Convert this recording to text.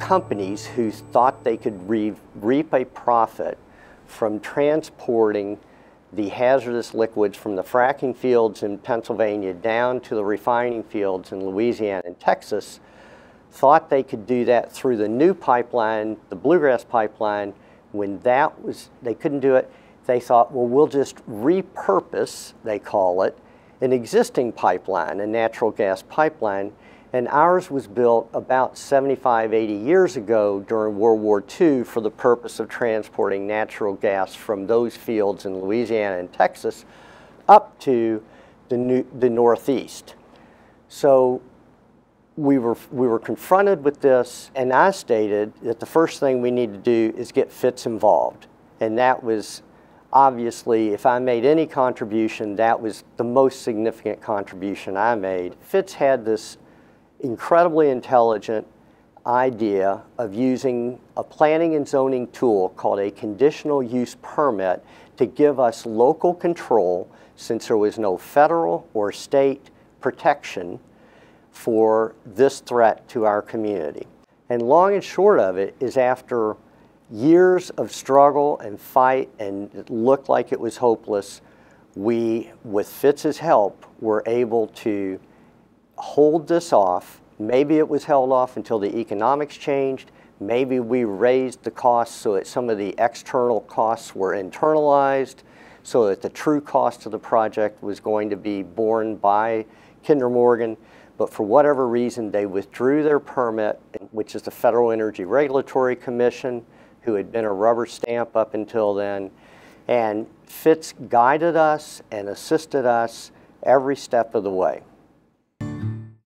companies who thought they could reap a profit from transporting the hazardous liquids from the fracking fields in Pennsylvania down to the refining fields in Louisiana and Texas, thought they could do that through the new pipeline, the Bluegrass Pipeline. When they couldn't do it, they thought, well, we'll just repurpose, they call it, an existing pipeline, a natural gas pipeline. And ours was built about 75, 80 years ago during World War II for the purpose of transporting natural gas from those fields in Louisiana and Texas up to the Northeast. So we were confronted with this, and I stated that the first thing we need to do is get FITS involved. And that was obviously, if I made any contribution, that was the most significant contribution I made. FITS had this incredibly intelligent idea of using a planning and zoning tool called a conditional use permit to give us local control, since there was no federal or state protection for this threat to our community. And long and short of it is, after years of struggle and fight, and it looked like it was hopeless, we, with FITS's help, were able to hold this off. Maybe it was held off until the economics changed. Maybe we raised the costs so that some of the external costs were internalized, so that the true cost of the project was going to be borne by Kinder Morgan. But for whatever reason, they withdrew their permit, which is the Federal Energy Regulatory Commission, who had been a rubber stamp up until then. And FITS guided us and assisted us every step of the way.